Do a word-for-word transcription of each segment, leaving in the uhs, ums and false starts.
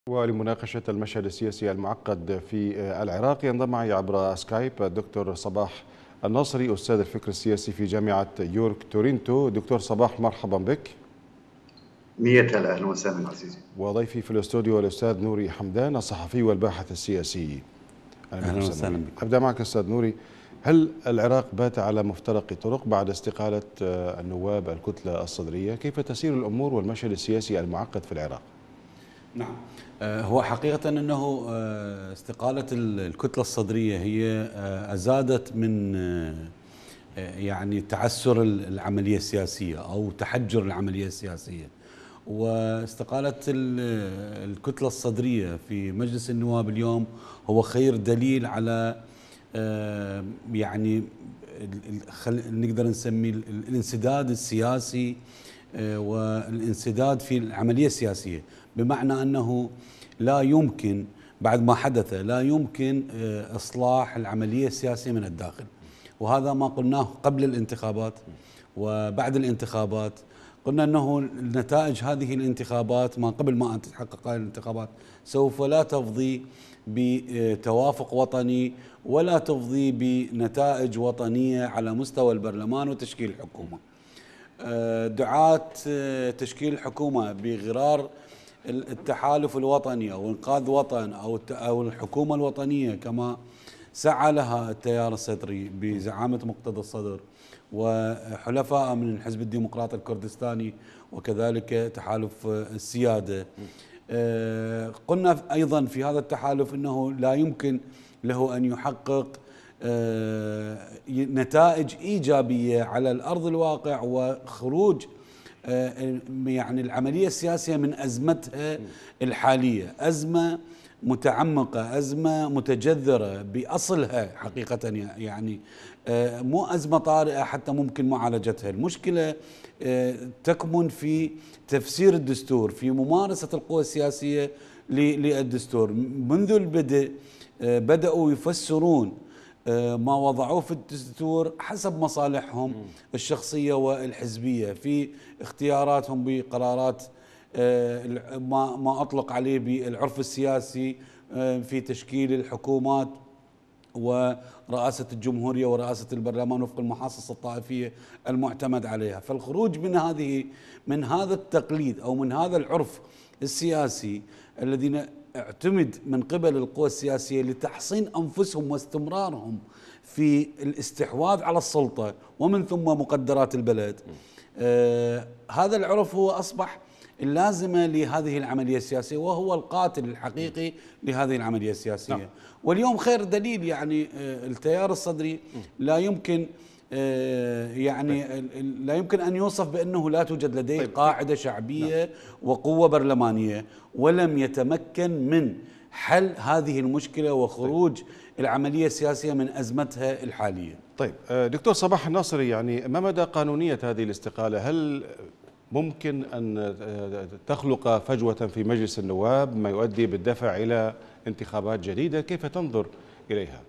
ولمناقشة المشهد السياسي المعقد في العراق ينضم معي عبر سكايب الدكتور صباح الناصري أستاذ الفكر السياسي في جامعة يورك تورنتو. دكتور صباح، مرحبا بك. مية هلا، أهلا وسهلا عزيزي. وضيفي في الاستوديو الأستاذ نوري حمدان الصحفي والباحث السياسي. أهلا وسهلا بك. أبدأ معك أستاذ نوري، هل العراق بات على مفترق طرق بعد استقالة النواب الكتلة الصدرية؟ كيف تسير الأمور والمشهد السياسي المعقد في العراق؟ نعم، هو حقيقة أنه استقالة الكتلة الصدرية هي أزادت من يعني تعسر العملية السياسية أو تحجر العملية السياسية. واستقالة الكتلة الصدرية في مجلس النواب اليوم هو خير دليل على يعني نقدر نسميه الانسداد السياسي والانسداد في العملية السياسية، بمعنى أنه لا يمكن بعد ما حدث لا يمكن إصلاح العملية السياسية من الداخل. وهذا ما قلناه قبل الانتخابات وبعد الانتخابات. قلنا أنه نتائج هذه الانتخابات ما قبل ما أن تتحقق هذه الانتخابات سوف لا تفضي بتوافق وطني ولا تفضي بنتائج وطنية على مستوى البرلمان وتشكيل الحكومة. دعاة تشكيل الحكومة بغرار التحالف الوطني أو إنقاذ وطن أو أو الحكومة الوطنية كما سعى لها التيار الصدري بزعامة مقتدى الصدر وحلفاء من الحزب الديمقراطي الكردستاني وكذلك تحالف السيادة. قلنا أيضا في هذا التحالف أنه لا يمكن له أن يحقق نتائج إيجابية على الأرض الواقع وخروج يعني العملية السياسية من أزمتها الحالية، أزمة متعمقة، أزمة متجذرة بأصلها حقيقة، يعني مو أزمة طارئة حتى ممكن معالجتها. المشكلة تكمن في تفسير الدستور، في ممارسة القوى السياسية للدستور. منذ البدء بدأوا يفسرون ما وضعوه في الدستور حسب مصالحهم الشخصية والحزبية في اختياراتهم بقرارات ما ما أطلق عليه بالعرف السياسي في تشكيل الحكومات ورئاسة الجمهورية ورئاسة البرلمان وفق المحاصصة الطائفية المعتمد عليها. فالخروج من هذه من هذا التقليد أو من هذا العرف السياسي الذي اعتمد من قبل القوى السياسية لتحصين أنفسهم واستمرارهم في الاستحواذ على السلطة ومن ثم مقدرات البلد، آه هذا العرف هو أصبح اللازمة لهذه العملية السياسية وهو القاتل الحقيقي لهذه العملية السياسية. نعم. واليوم خير دليل، يعني آه التيار الصدري لا يمكن آه يعني طيب. لا يمكن أن يوصف بأنه لا توجد لديه طيب. قاعدة شعبية. نعم. وقوة برلمانية، ولم يتمكن من حل هذه المشكلة وخروج طيب. العملية السياسية من أزمتها الحالية. طيب دكتور صباح الناصري، يعني ما مدى قانونية هذه الاستقالة؟ هل ممكن أن تخلق فجوة في مجلس النواب ما يؤدي بالدفع إلى انتخابات جديدة؟ كيف تنظر إليها؟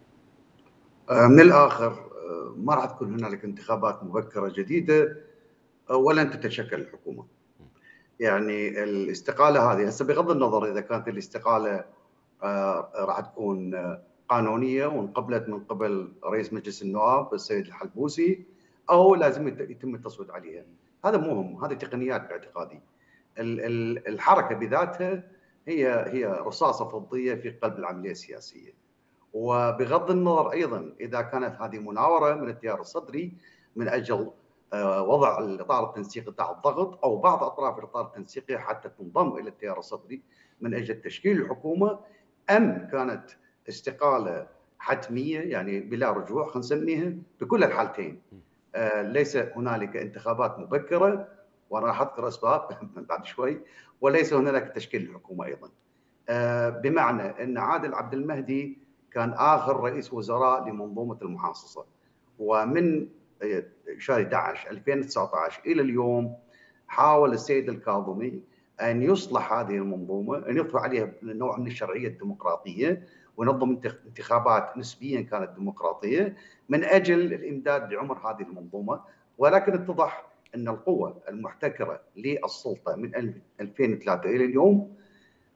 من الآخر ما راح تكون هنالك انتخابات مبكرة جديدة ولن تتشكل الحكومة. يعني الاستقالة هذه هسه بغض النظر إذا كانت الاستقالة راح تكون قانونية وانقبلت من قبل رئيس مجلس النواب السيد الحلبوسي أو لازم يتم التصويت عليها، هذا مهم، هذه تقنيات باعتقادي. الحركة بذاتها هي هي رصاصة فضية في قلب العملية السياسية. وبغض النظر أيضا إذا كانت هذه مناورة من التيار الصدري من أجل وضع الإطار التنسيقي تحت الضغط أو بعض أطراف الإطار التنسيقي حتى تنضم إلى التيار الصدري من أجل تشكيل الحكومة، أم كانت استقالة حتمية يعني بلا رجوع، خلينا نسميها بكل الحالتين. آه ليس هنالك انتخابات مبكرة وراح أذكر أسباب بعد شوي، وليس هنالك تشكيل الحكومة أيضا. آه بمعنى أن عادل عبد المهدي كان آخر رئيس وزراء لمنظومة المحاصصة، ومن شهر أحد عشر ألفين وتسعة عشر إلى اليوم حاول السيد الكاظمي أن يصلح هذه المنظومة، أن يضفي عليها نوع من الشرعية الديمقراطية ونظم انتخابات نسبيا كانت ديمقراطية من أجل الإمداد لعمر هذه المنظومة. ولكن اتضح أن القوة المحتكرة للسلطة من ألفين وثلاثة إلى اليوم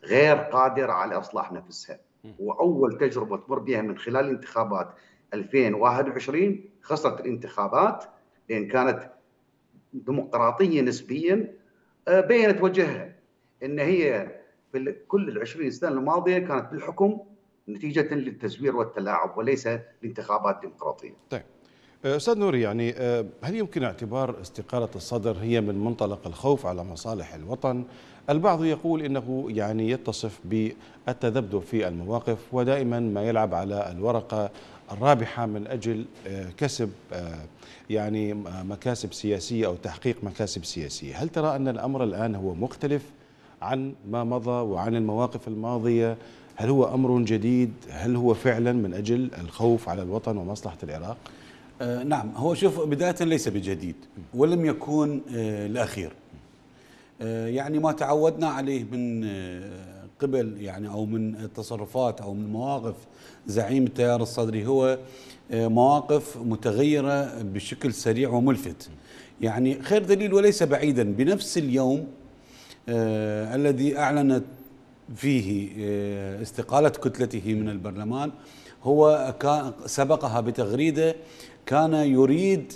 غير قادره على اصلاح نفسها. واول تجربه تمر بها من خلال انتخابات ألفين وواحد وعشرين خسرت الانتخابات لان كانت ديمقراطيه نسبيا، بينت وجهها ان هي في كل العشرين سنه الماضيه كانت بالحكم نتيجه للتزوير والتلاعب وليس لانتخابات ديمقراطيه. طيب استاذ نوري، يعني هل يمكن اعتبار استقاله الصدر هي من منطلق الخوف على مصالح الوطن؟ البعض يقول انه يعني يتصف بالتذبذب في المواقف ودائما ما يلعب على الورقه الرابحه من اجل كسب يعني مكاسب سياسيه او تحقيق مكاسب سياسيه، هل ترى ان الامر الان هو مختلف عن ما مضى وعن المواقف الماضيه؟ هل هو امر جديد؟ هل هو فعلا من اجل الخوف على الوطن ومصلحه العراق؟ آه نعم، هو شوف، بداية ليس بجديد ولم يكون آه الأخير. آه يعني ما تعودنا عليه من آه قبل يعني أو من التصرفات أو من مواقف زعيم التيار الصدري هو آه مواقف متغيرة بشكل سريع وملفت. يعني خير دليل وليس بعيدا، بنفس اليوم آه الذي أعلنت فيه آه استقالة كتلته من البرلمان، هو كان سبقها بتغريدة كان يريد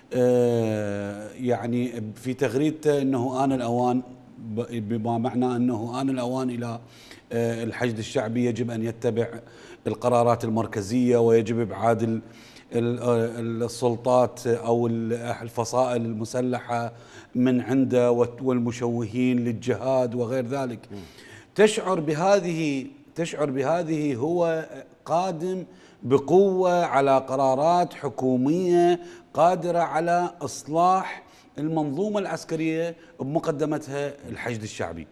يعني في تغريدته انه آن الاوان، بما معنى انه آن الاوان الى الحشد الشعبي، يجب ان يتبع القرارات المركزيه ويجب ابعاد السلطات او الفصائل المسلحه من عنده والمشوهين للجهاد وغير ذلك. تشعر بهذه تشعر بهذه هو قادم بقوة على قرارات حكومية قادرة على إصلاح المنظومة العسكرية بمقدمتها الحشد الشعبي.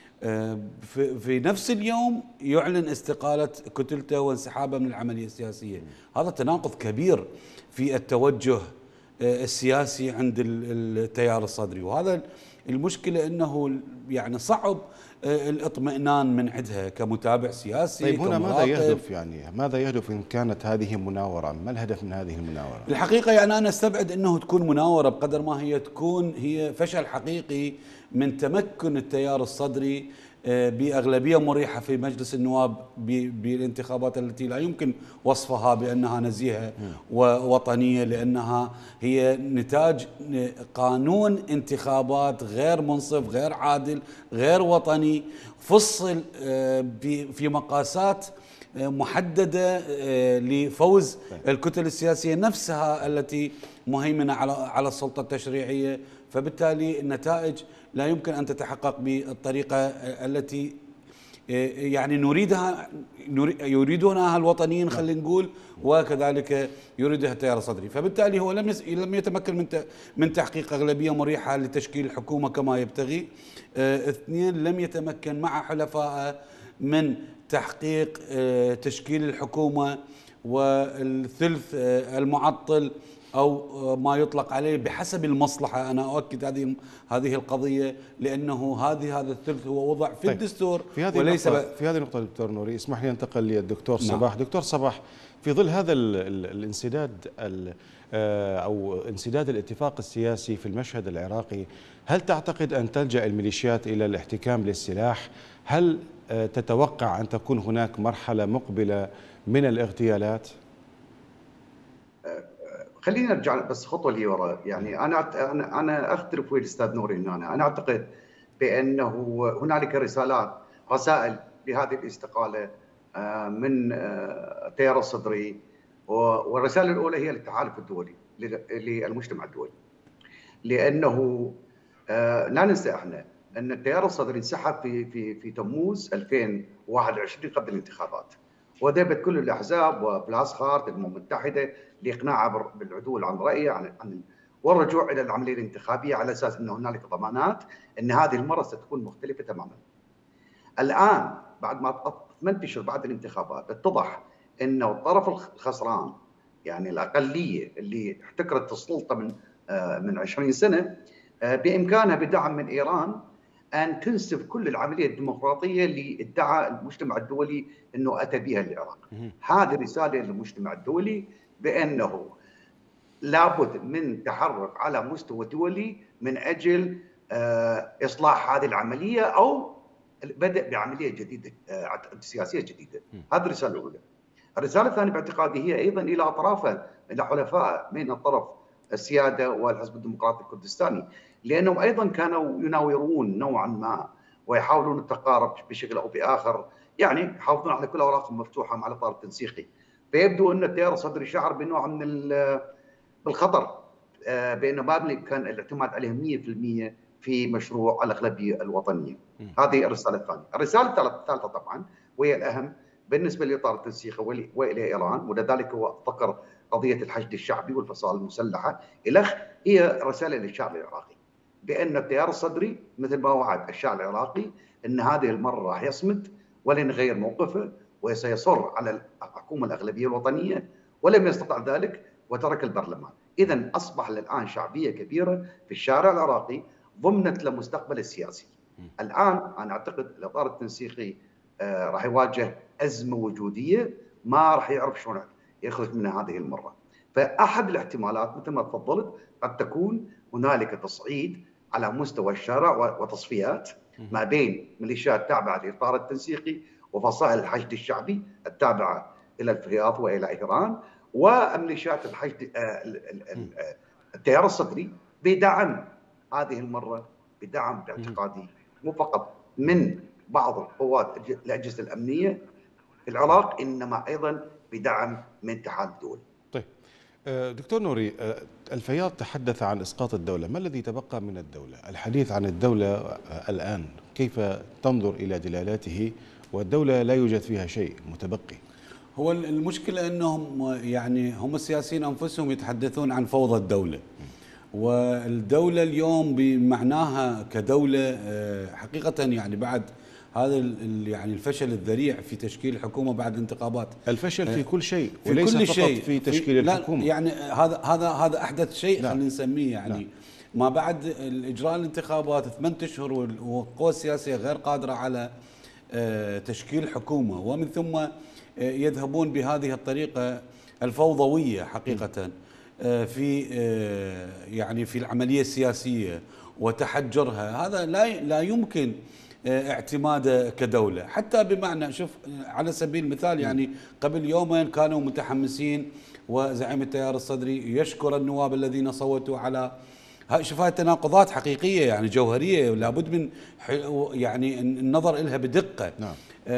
في نفس اليوم يعلن استقالة كتلته وانسحابه من العملية السياسية. هذا تناقض كبير في التوجه السياسي عند التيار الصدري، وهذا المشكلة أنه يعني صعب الاطمئنان من عندها كمتابع سياسي. طيب هنا ماذا يهدف يعني ماذا يهدف إن كانت هذه مناورة؟ ما الهدف من هذه المناورة؟ الحقيقة يعني أنا استبعد أنه تكون مناورة بقدر ما هي تكون هي فشل حقيقي من تمكن التيار الصدري بأغلبية مريحة في مجلس النواب بالانتخابات التي لا يمكن وصفها بأنها نزيهة ووطنية، لأنها هي نتاج قانون انتخابات غير منصف، غير عادل، غير وطني، فصل في مقاسات محددة لفوز الكتل السياسية نفسها التي مهيمنة على على السلطة التشريعية. فبالتالي النتائج لا يمكن أن تتحقق بالطريقة التي يعني نريدها يريدونها الوطنيين خلينا نقول، وكذلك يريدها التيار الصدري. فبالتالي هو لم لم يتمكن من من تحقيق أغلبية مريحة لتشكيل الحكومة كما يبتغي. اثنين، لم يتمكن مع حلفائه من تحقيق تشكيل الحكومة والثلث المعطل أو ما يطلق عليه بحسب المصلحة. أنا أؤكد هذه هذه القضية، لأنه هذه هذا الثلث هو وضع في طيب الدستور في هذه وليس النقطة في هذه النقطة دكتور نوري، اسمح لي أنتقل للدكتور نعم. صباح. دكتور صباح، في ظل هذا ال ال الانسداد أو انسداد الاتفاق السياسي في المشهد العراقي، هل تعتقد أن تلجأ الميليشيات إلى الاحتكام للسلاح؟ هل تتوقع أن تكون هناك مرحلة مقبلة من الاغتيالات؟ خلينا نرجع بس خطوه لورا. يعني انا انا انا اختلف ويا الاستاذ نوري هنا. انا اعتقد بانه هنالك رسالات رسائل بهذه الاستقاله من التيار الصدري، والرساله الاولى هي للتحالف الدولي للمجتمع الدولي، لانه لا ننسى احنا ان التيار الصدري انسحب في في في تموز ألفين وواحد وعشرين قبل الانتخابات، وذهبت كل الاحزاب وبلاسخارت الامم المتحده لاقناعه بالعدول عن رايه عن عن والرجوع الى العمليه الانتخابيه على اساس ان هنالك ضمانات ان هذه المره ستكون مختلفه تماما. الان بعد ما تنتشر بعد الانتخابات اتضح انه الطرف الخسران، يعني الاقليه اللي احتكرت السلطه من من عشرين سنه، بامكانها بدعم من ايران ان تنسف كل العمليه الديمقراطيه اللي ادعى المجتمع الدولي انه اتى بها العراق. هذه رساله للمجتمع الدولي بانه لابد من تحرك على مستوى دولي من اجل اصلاح هذه العمليه او بدأ بعملية جديدة سياسية جديدة. هذه الرسالة الأولى. الرسالة الثانية باعتقادي هي أيضا إلى أطرافه، إلى حلفائه من الطرف السيادة والحزب الديمقراطي الكردستاني، لأنهم أيضا كانوا يناورون نوعا ما ويحاولون التقارب بشكل أو بآخر، يعني يحافظون على كل أوراقهم مفتوحة مع الإطار التنسيقي. فيبدو أن التيار الصدري شعر بنوع من بالخطر، بأنه ما كان الاعتماد عليهم مئة بالمئة في مشروع الأغلبية الوطنية. هذه الرسالة الثانية. الرسالة الثالثة طبعا وهي الأهم بالنسبة لإطار التنسيق وإلى إيران، ولذلك هو ذكر قضية الحشد الشعبي والفصائل المسلحة إلخ، هي رسالة للشعب العراقي بأن التيار الصدري مثل ما وعد الشعب العراقي أن هذه المرة راح يصمد ولن يغير موقفه وسيصر على الحكومة الأغلبية الوطنية، ولم يستطع ذلك وترك البرلمان. إذن أصبح الآن شعبية كبيرة في الشارع العراقي ضمنت لمستقبل السياسي. الآن أنا أعتقد الإطار التنسيقي آه راح يواجه أزمة وجودية ما راح يعرف شلون يخرج منها هذه المرة. فأحد الاحتمالات مثل ما تفضلت قد تكون هنالك تصعيد على مستوى الشارع وتصفيات ما بين ميليشيات تابعة للإطار التنسيقي وفصائل الحشد الشعبي التابعة إلى الفياض وإلى إيران، وميليشيات الحشد التيار الصدري بدعم هذه المرة، بدعم باعتقادي مو فقط من بعض القوات الأجهزة الأمنية في العراق، إنما أيضا بدعم من الاتحاد الدولي. طيب دكتور نوري، الفياض تحدث عن إسقاط الدولة، ما الذي تبقى من الدولة؟ الحديث عن الدولة الآن كيف تنظر إلى دلالاته والدولة لا يوجد فيها شيء متبقي؟ هو المشكلة أنهم يعني هم السياسيين أنفسهم يتحدثون عن فوضى الدولة، والدولة اليوم بمعناها كدولة حقيقة يعني بعد هذا يعني الفشل الذريع في تشكيل الحكومة بعد انتخابات. الفشل في كل شيء في وليس كل فقط شيء في تشكيل في الحكومة. يعني هذا هذا هذا أحدث شيء خلينا نسميه يعني لا. ما بعد الإجراء الانتخابات ثمانية أشهر والقوى السياسية غير قادرة على تشكيل حكومة، ومن ثم يذهبون بهذه الطريقة الفوضوية حقيقة في يعني في العملية السياسية وتحجرها. هذا لا لا يمكن اعتماده كدولة. حتى بمعنى شوف على سبيل المثال يعني قبل يومين كانوا متحمسين وزعيم التيار الصدري يشكر النواب الذين صوتوا على شوف هاي تناقضات حقيقية يعني جوهرية لابد من يعني النظر لها بدقة. نعم.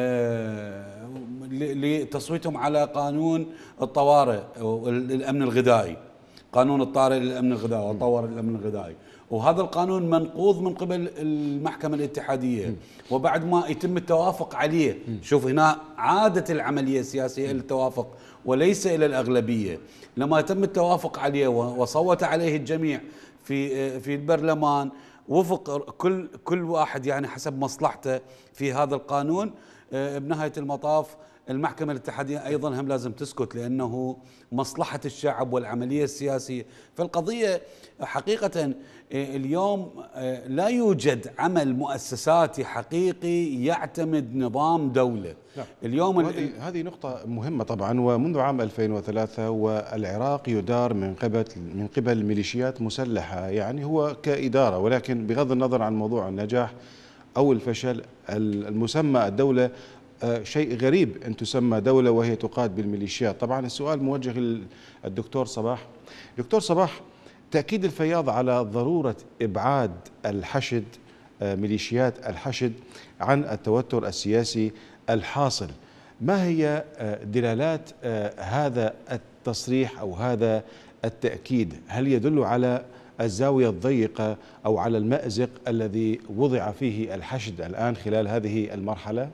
آه لتصويتهم على قانون الطوارئ الأمن الغذائي، قانون الطارئ للأمن الغذائي وطور الأمن الغذائي، وهذا القانون منقوض من قبل المحكمة الاتحادية وبعد ما يتم التوافق عليه. شوف هنا عادة العملية السياسية إلى التوافق وليس إلى الأغلبية. لما يتم التوافق عليه وصوت عليه الجميع في في البرلمان وفق كل كل واحد يعني حسب مصلحته في هذا القانون، بنهاية المطاف المحكمة الاتحادية أيضا هم لازم تسكت لأنه مصلحة الشعب والعملية السياسية. فالقضية حقيقة اليوم لا يوجد عمل مؤسساتي حقيقي يعتمد نظام دولة. نعم. اليوم هذه هذه نقطة مهمة طبعا. ومنذ عام ألفين وثلاثة والعراق يدار من قبل من قبل ميليشيات مسلحة، يعني هو كإدارة، ولكن بغض النظر عن موضوع النجاح أو الفشل المسمى الدولة شيء غريب أن تسمى دولة وهي تقاد بالميليشيات. طبعا السؤال موجه للدكتور صباح. دكتور صباح، تأكيد الفياض على ضرورة إبعاد الحشد ميليشيات الحشد عن التوتر السياسي الحاصل، ما هي دلالات هذا التصريح أو هذا التأكيد؟ هل يدل على الزاوية الضيقة أو على المأزق الذي وضع فيه الحشد الآن خلال هذه المرحلة؟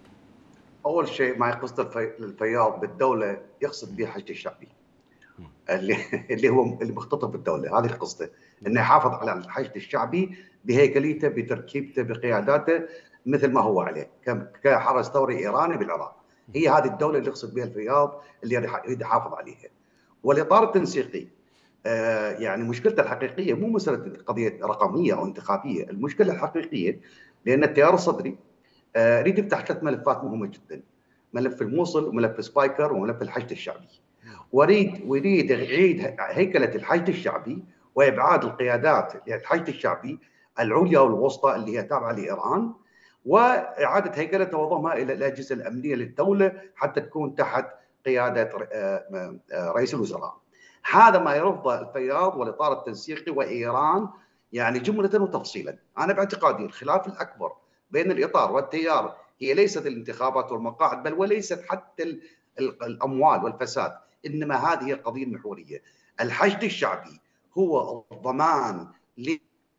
أول شيء ما يقصد الفياض بالدولة يقصد به الحشد الشعبي اللي اللي هو اللي مختطف بالدولة، هذه قصده، انه يحافظ على الحشد الشعبي بهيكليته بتركيبته بقياداته مثل ما هو عليه كحرس ثوري ايراني بالعراق. هي هذه الدولة اللي يقصد بها الفياض اللي يريد يحافظ عليها. والاطار التنسيقي آه يعني مشكلته الحقيقية مو مسألة قضية رقمية او انتخابية، المشكلة الحقيقية لان التيار الصدري يريد آه يفتح ثلاث ملفات مهمة جدا، ملف الموصل وملف سبايكر وملف الحشد الشعبي. ويريد ويريد يعيد هيكلة الحشد الشعبي وإبعاد القيادات للحشد الشعبي العليا والوسطى اللي هي تابعة لإيران، واعاده هيكله وضمها الى الاجهزه الامنيه للدوله حتى تكون تحت قياده رئيس الوزراء. هذا ما يرفضه الفياض والاطار التنسيقي وايران، يعني جمله وتفصيلا. انا باعتقادي الخلاف الاكبر بين الاطار والتيار هي ليست الانتخابات والمقاعد، بل وليست حتى الاموال والفساد، انما هذه هي القضيه المحوريه. الحشد الشعبي هو الضمان ل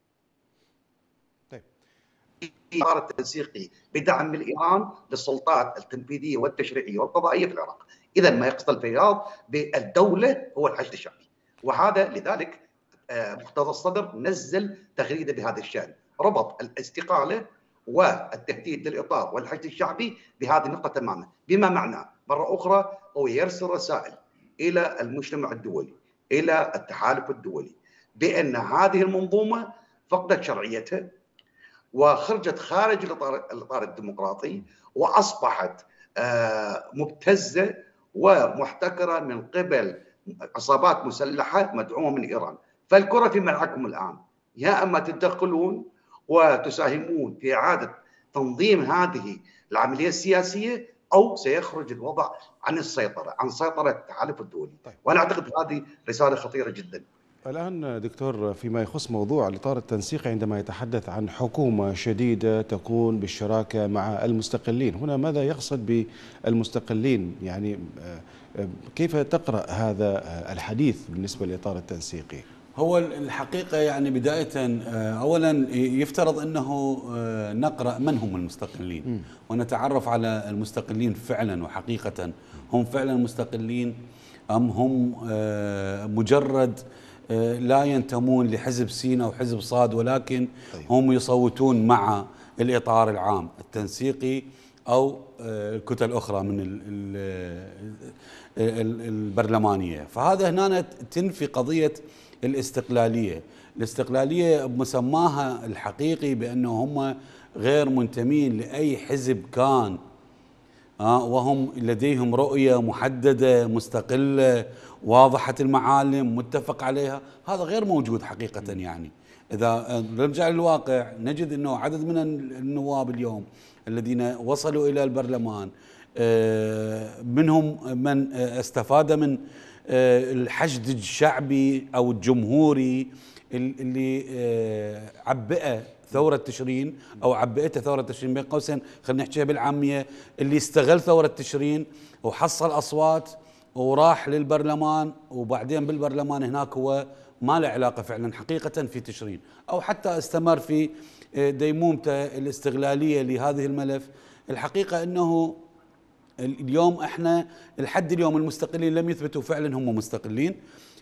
الاطار التنسيقي بدعم من ايران للسلطات التنفيذيه والتشريعيه والقضائيه في العراق. اذا ما يقصد الفياض بالدوله هو الحشد الشعبي، وهذا لذلك مقتدى الصدر نزل تغريده بهذا الشان، ربط الاستقاله والتهديد للاطار والحشد الشعبي بهذه النقطه تماما، بما معناه مره اخرى هو يرسل رسائل الى المجتمع الدولي، الى التحالف الدولي، بان هذه المنظومه فقدت شرعيتها وخرجت خارج الاطار الاطار الديمقراطي، واصبحت مبتزه ومحتكره من قبل عصابات مسلحه مدعومه من ايران. فالكره في ملعبكم الان، يا اما تدخلون وتساهمون في اعاده تنظيم هذه العمليه السياسيه، او سيخرج الوضع عن السيطره، عن سيطره التحالف الدولي. طيب. وانا اعتقد هذه رساله خطيره جدا. الآن دكتور، فيما يخص موضوع الإطار التنسيقي، عندما يتحدث عن حكومة شديدة تكون بالشراكة مع المستقلين، هنا ماذا يقصد بالمستقلين؟ يعني كيف تقرأ هذا الحديث بالنسبة للإطار التنسيقي؟ هو الحقيقة يعني بداية أولا يفترض أنه نقرأ من هم المستقلين م. ونتعرف على المستقلين فعلا وحقيقة. هم فعلا مستقلين أم هم مجرد لا ينتمون لحزب سين أو حزب صاد، ولكن هم يصوتون مع الإطار العام التنسيقي أو الكتل الأخرى من البرلمانية. فهذا هنا تنفي قضية الاستقلالية. الاستقلالية بمسماها الحقيقي بأنه هم غير منتمين لأي حزب كان، وهم لديهم رؤية محددة مستقلة واضحة المعالم متفق عليها. هذا غير موجود حقيقة. يعني إذا نرجع للواقع نجد أنه عدد من النواب اليوم الذين وصلوا إلى البرلمان منهم من استفاد من الحشد الشعبي أو الجمهوري اللي عبئه ثورة تشرين أو عبئته ثورة تشرين بين قوسين، خلينا نحكيها بالعامية، اللي استغل ثورة تشرين وحصل أصوات وراح للبرلمان، وبعدين بالبرلمان هناك هو ما له علاقة فعلا حقيقة في تشرين، أو حتى استمر في ديمومته الاستغلالية لهذه الملف. الحقيقة أنه اليوم احنا لحد اليوم المستقلين لم يثبتوا فعلا هم مستقلين.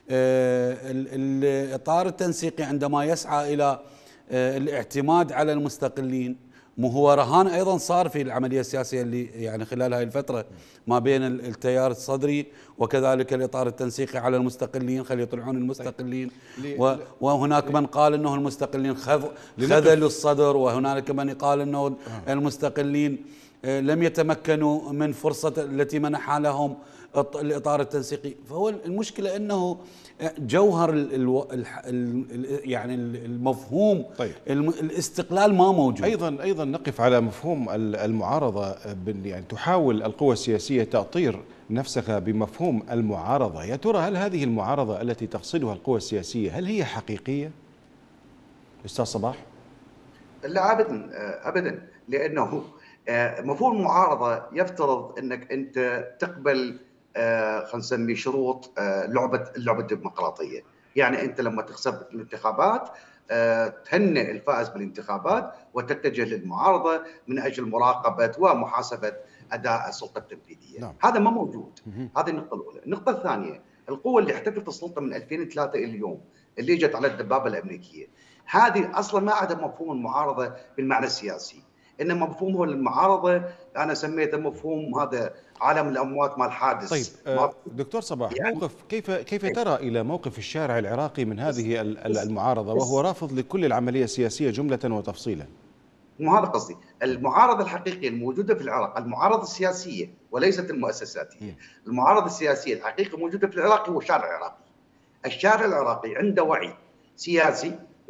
الإطار التنسيقي عندما يسعى إلى الاعتماد على المستقلين، مو هو رهان ايضا صار في العمليه السياسيه اللي يعني خلال هاي الفتره ما بين التيار الصدري وكذلك الاطار التنسيقي على المستقلين، خلي يطلعون المستقلين. وهناك من قال انه المستقلين خذلوا الصدر، وهناك من قال انه المستقلين لم يتمكنوا من فرصه التي منحها لهم الاطار التنسيقي. فهو المشكله انه جوهر ال ال يعني المفهوم طيب. الاستقلال ما موجود. ايضا ايضا نقف على مفهوم المعارضه، يعني تحاول القوى السياسيه تأطير نفسها بمفهوم المعارضه. يا ترى هل هذه المعارضه التي تقصدها القوى السياسيه هل هي حقيقيه؟ استاذ صباح؟ لا ابدا ابدا، لانه مفهوم المعارضه يفترض انك انت تقبل خلينا نسميه شروط لعبه اللعبه الديمقراطيه. يعني انت لما تخسر الانتخابات تهنئ الفائز بالانتخابات وتتجه للمعارضه من اجل مراقبه ومحاسبه اداء السلطه التنفيذيه. نعم. هذا ما موجود. هذه النقطه الاولى. النقطه الثانيه، القوه اللي احتفلت السلطه من ألفين وثلاثة الى اليوم اللي اجت على الدبابه الامريكيه، هذه اصلا ما عندها مفهوم المعارضه بالمعنى السياسي، انما مفهوم المعارضه انا سميته مفهوم هذا عالم الاموات مال حادث. طيب دكتور صباح، يعني موقف كيف كيف ترى الى موقف الشارع العراقي من هذه المعارضه وهو رافض لكل العمليه السياسيه جمله وتفصيلا؟ مو هذا قصدي. المعارضه الحقيقيه الموجوده في العراق المعارضه السياسيه وليست المؤسساتيه. المعارضه السياسيه الحقيقيه موجوده في العراق هو الشارع العراقي. الشارع العراقي عنده وعي سياسي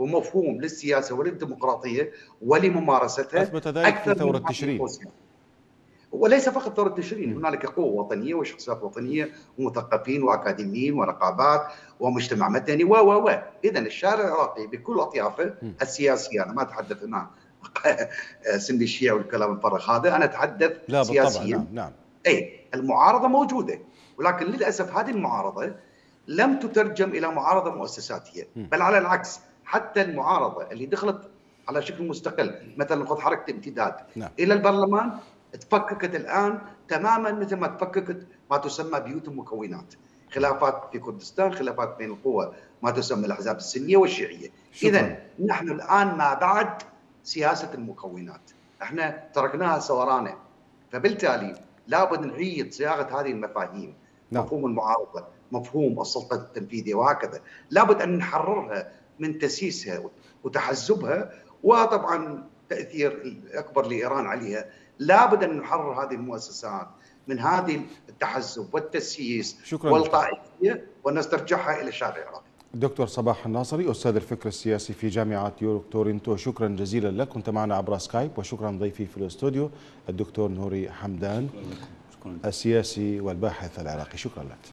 ومفهوم للسياسه وللديمقراطيه ولممارستها اثبت ذلك في ثوره من تشرين. وليس فقط ثوره تشرين، هنالك قوه وطنيه وشخصيات وطنيه ومثقفين واكاديميين ونقابات ومجتمع مدني و و و اذا الشارع العراقي بكل اطيافه السياسيه، انا ما اتحدث هنا سمي الشيعي والكلام الفارغ هذا، انا اتحدث لا سياسيا. نعم نعم. اي المعارضه موجوده، ولكن للاسف هذه المعارضه لم تترجم الى معارضه مؤسساتيه، بل على العكس، حتى المعارضه اللي دخلت على شكل مستقل مثلا خذ حركه امتداد نعم. الى البرلمان تفككت الان تماما مثل ما تفككت ما تسمى بيوت المكونات، خلافات في كردستان، خلافات بين القوى ما تسمى الاحزاب السنيه والشيعيه. اذا نحن الان ما بعد سياسه المكونات، احنا تركناها سورانه، فبالتالي لابد نعيد صياغه هذه المفاهيم. نعم. مفهوم المعارضه، مفهوم السلطه التنفيذيه وهكذا، لابد ان نحررها من تسييسها وتحزبها، وطبعا تاثير الاكبر لايران عليها. لابد ان نحرر هذه المؤسسات من هذه التحزب والتسييس والطائفيه ونسترجعها الى الشارع العراقي. الدكتور صباح الناصري، استاذ الفكر السياسي في جامعه يورك تورنتو، شكرا جزيلا لك، كنت معنا عبر سكايب، وشكرا ضيفي في الاستوديو الدكتور نوري حمدان السياسي والباحث العراقي، شكرا لك.